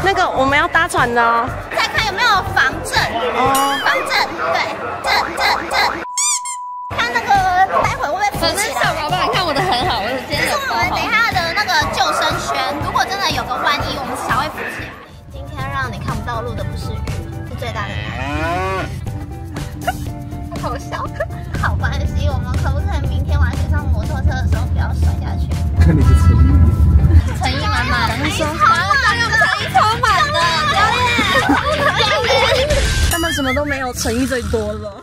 那个我们要搭船的哦。 再看有没有防震哦，防震，对，震。看那个待会会不会浮起来？ 小宝宝，你看我的很好，我今天有包好。 这是我们等一下的那个救生圈，如果真的有个万一，我们至少会浮起来。今天让你看不到路的不是雨，是最大的雨。好笑，好关系，我们可不可以明天晚上上摩托车的时候不要摔下去？ 看你的诚意， 诚意满满， 诚意超满的，教练。 他们什么都没有，诚意最多了。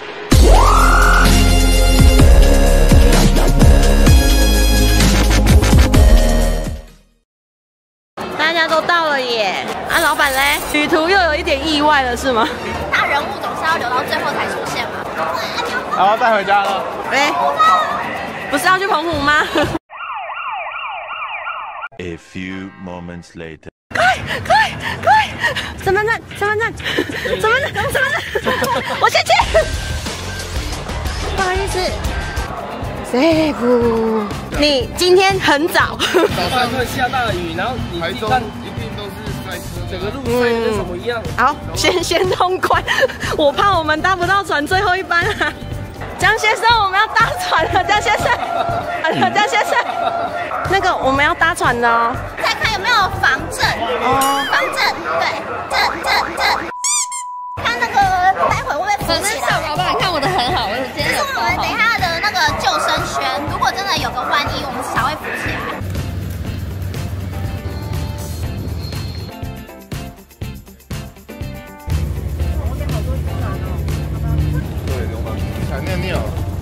大家都到了耶！啊，老板嘞，旅途又有一点意外了，是吗？ 大人物总是要留到最后才出现嘛。 然后带回家了。 哎，不是要去澎湖吗 ？A few moments later. 快！身份证！我先去。不好意思。Safe， 你今天很早。 早上会下大雨，然后你台中一定都是塞车， 整个路塞跟什么一样。 好，先通关，我怕我们搭不到船最后一班啊。江先生，我们要搭船了，江先生，那个我们要搭船的哦。 再看有没有防震哦，防震，对，震。看那个待会会不会浮起来？ 小宝宝，你看我的很好，我今天有包好。 这是我们等一下的那个救生圈，如果真的有个万一，我们至少会浮起来。 对，流氓想尿尿。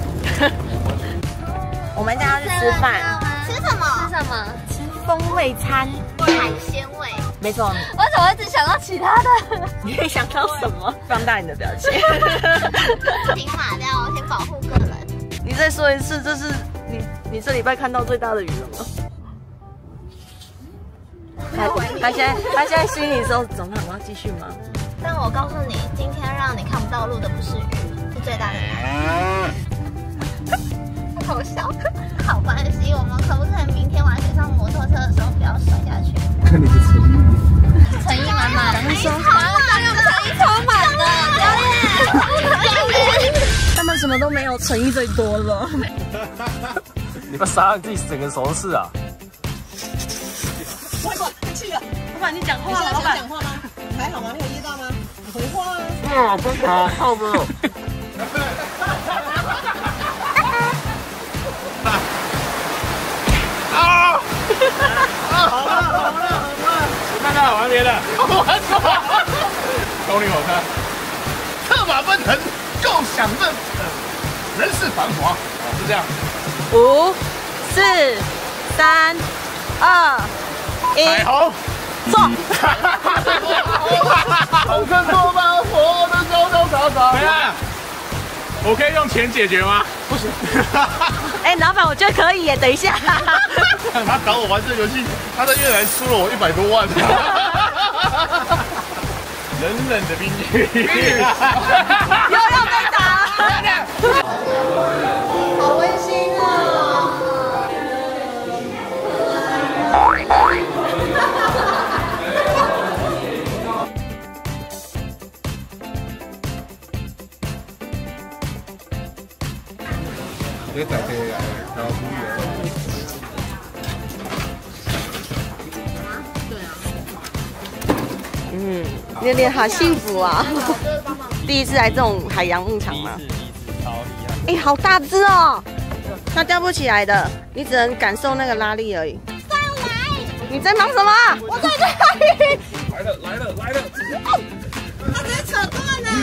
我们家要去吃饭， 吃什么？ 什么？ 吃风味餐， 海鲜味。 没错。 我怎么一直想到其他的？ 你会想到什么？放大你的表情。 停马料，先保护个人。 你再说一次，这是你这礼拜看到最大的雨了吗？他现在心里说怎么办？我要继续吗？ 但我告诉你，今天让你看不到路的不是雨，是最大的雨。好笑，好关系，我们可不可以明天晚上上摩托车的时候不要摔下去？ 看你的诚意， 诚意满满， 诚意超满的，教练。 他们什么都没有，诚意最多了。 你不要杀了自己整个手势啊！ 老板，你讲话了，老板。讲话吗？还好吗？你有噎到吗？回话啊！ 真好，好没有？啊！好了，我看到玩别的，玩什么？动力火车，策马奔腾，构想着人世繁华，是这样。 5、4、3、2、1， 彩虹。 坐。 好看多吗？我的高高傻傻。怎样？我可以用钱解决吗？不行。 哎，老板，我觉得可以耶。等一下。 他搞我玩这游戏，他在越南输了我100多万。冷冷的冰雨。 又要被打。好温馨哦。 这个仔可以来，然后出去了。 练练好幸福啊！第一次来这种海洋牧场吗？ 第一次超厉害。 哎，好大只哦！它吊不起来的，你只能感受那个拉力而已。 上来！ 你在忙什么？ 我在这里。 来了！ 他直接扯断了。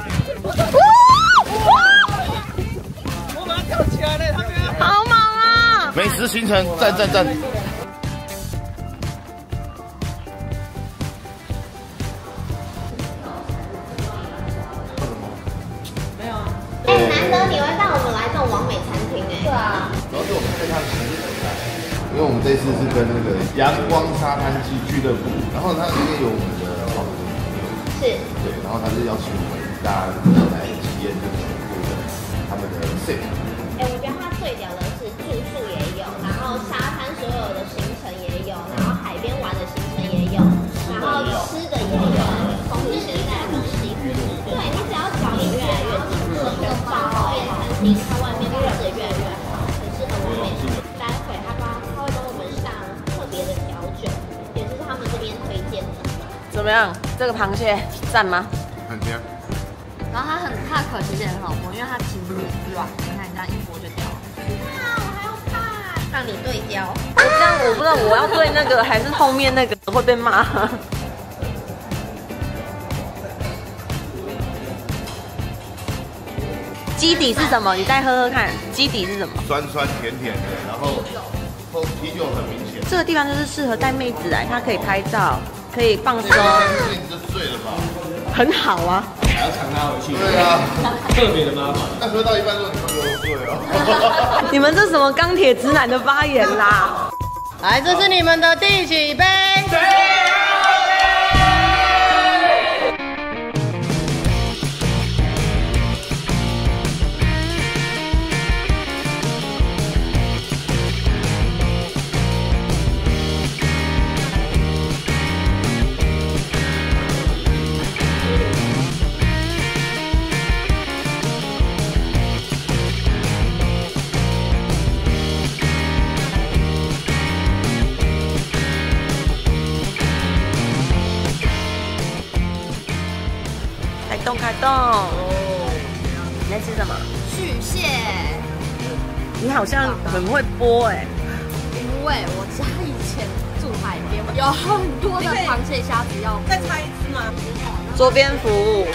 我把它吊起来了，他没有。 好猛啊！ 美食行程，赞！ 哎，难得你会带我们来这种完美餐厅哎。对啊。 主要是我们对它的系列比赛，因为我们这次是跟那个阳光沙滩俱乐部，然后它里面有我们的黄总朋友， 是。 对，然后他是邀请我们大家来体验这个全部的他们的 set。 哎，我觉得它最屌的是住宿也有，然后沙滩所有的行程也有，然后海边玩的行程也有，然后轻，它外面吃的越来越好，很适合我们。待会他会跟我们上特别的调酒，也就是他们这边推荐的。 怎么样？这个螃蟹赞吗？ 很甜。 然后它的壳其实也很好剥，因为它其实软，你看这样一剥就掉了。 啊，我还要看，让你对焦。 我这样我不知道我要对那个还是后面那个会被骂。基底是什么？你再喝喝看，基底是什么？ 酸酸甜甜的，然后啤酒很明显。 这个地方就是适合带妹子来，她可以拍照，可以放松， 你就醉了吧？ 很好啊。 还要抢他回去， 对啊， 特别的麻烦。 那喝到一半说你们给我醉哦。 你们这什么钢铁直男的发言啦？来，这是你们的第几杯？开动！你在吃什么？ 续蟹， 你好像很会剥哎。 因为我家以前住海边，有很多的螃蟹、虾子要。 再猜一次吗？桌边服务。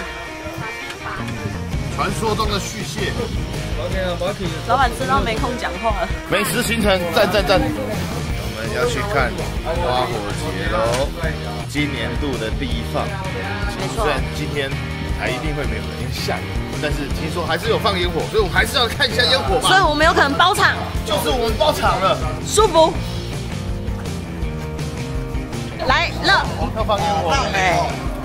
传说中的续蟹。 老板吃到没空讲话了。 美食行程赞！我们要去看花火节喽，今年度的第一放。 没错。 虽然今天还一定会没有，因为下雨，但是听说还是有放烟火，所以我还是要看一下烟火吧。 所以我们有可能包场， 就是我们包场了， 舒服。来了， 要放烟火。 哎，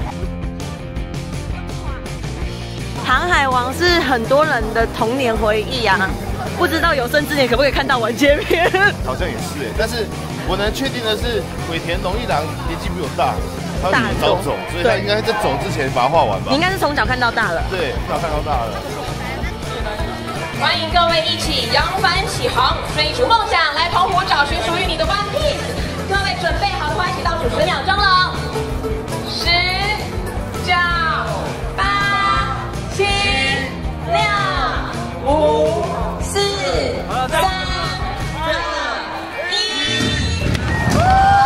航海王是很多人的童年回忆啊，不知道有生之年可不可以看到完结篇？ 好像也是哎，但是我能确定的是，尾田荣一郎年纪比我大。他比我早走，所以他应该在走之前把它画完吧。 你应该是从小看到大了。 对，从小看到大了。 欢迎各位一起扬帆起航，追逐梦想，来澎湖找寻属于你的 One Piece。各位准备好的话，一起倒数10秒钟了。10、9、8、7、6、5、4、3、2、1。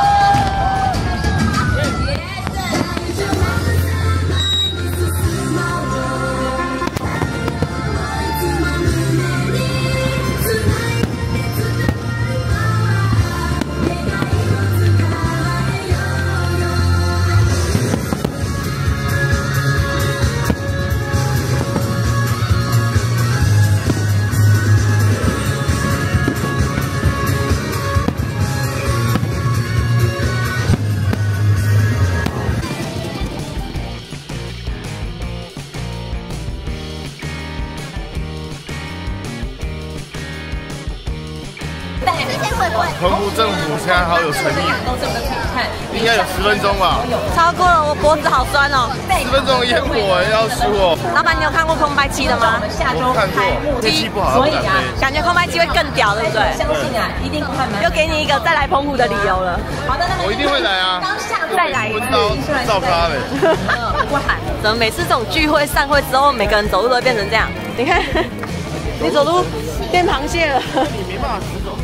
澎湖政府现在好有诚意，应该有10分钟吧？ 超过了，我脖子好酸哦。 10分钟的烟火要输哦。 老板，你有看过空拍机的吗？ 我看过，天气不好， 感觉空拍机会更屌，对不对？ 相信啊，一定不会买。 又给你一个再来澎湖的理由了。 好的，那么我一定会来啊！ 再来一次， 照咖嘞。 不喊，怎么每次这种聚会散会之后，每个人走路都会变成这样？你看，你走路变螃蟹了。 你没办法直走。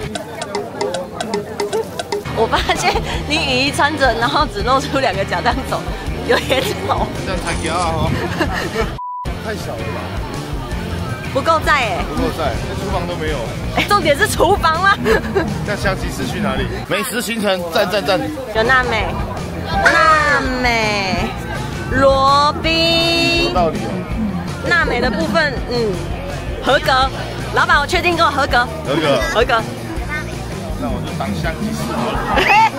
我发现你雨衣穿着，然后只露出2个脚这样走，有点丑。 这样才给啊！太小了吧？ 不够在哎， 不够在，连厨房都没有。 哎，重点是厨房吗？ 那香吉士去哪里？美食行程赞！ 有娜美、罗宾。 有道理哦。 娜美的部分，合格。老板，我确定给我合格。合格。 那我就当香吉士好了。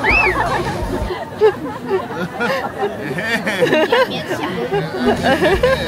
勉强。